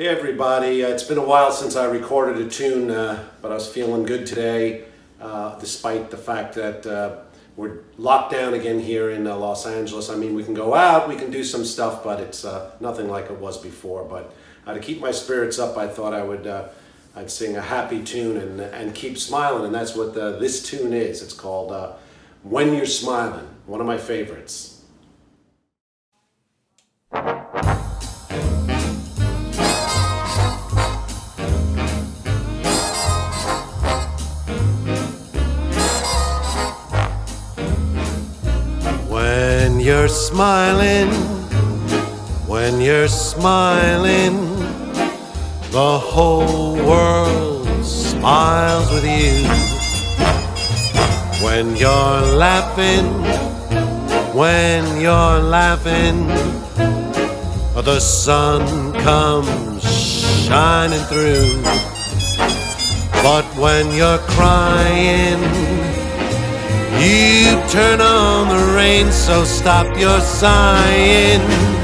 Hey everybody, it's been a while since I recorded a tune, but I was feeling good today, despite the fact that we're locked down again here in Los Angeles. I mean, we can go out, we can do some stuff, but it's nothing like it was before. But to keep my spirits up, I thought I'd sing a happy tune and keep smiling, and that's what this tune is. It's called When You're Smiling, one of my favorites. When you're smiling, the whole world smiles with you. When you're laughing, the sun comes shining through. But when you're crying, you turn on the rain, so stop your sighing.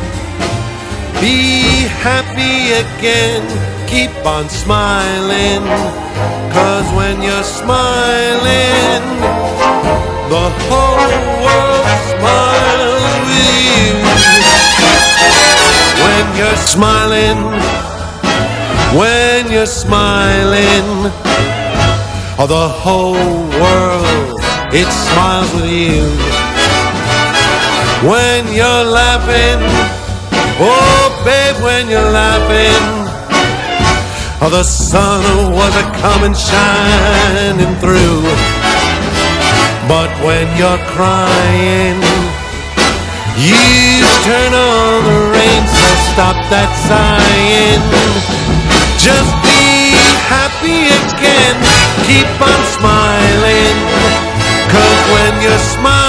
Be happy again, keep on smiling, 'cause when you're smiling, the whole world smiles with you. When you're smiling, the whole world, it smiles with you. When you're laughing, oh babe, when you're laughing, the sun was a-comin' shining through. But when you're crying, you turn on the rain, so stop that sighing. Just be happy again, keep on smiling, 'cause when you're smiling,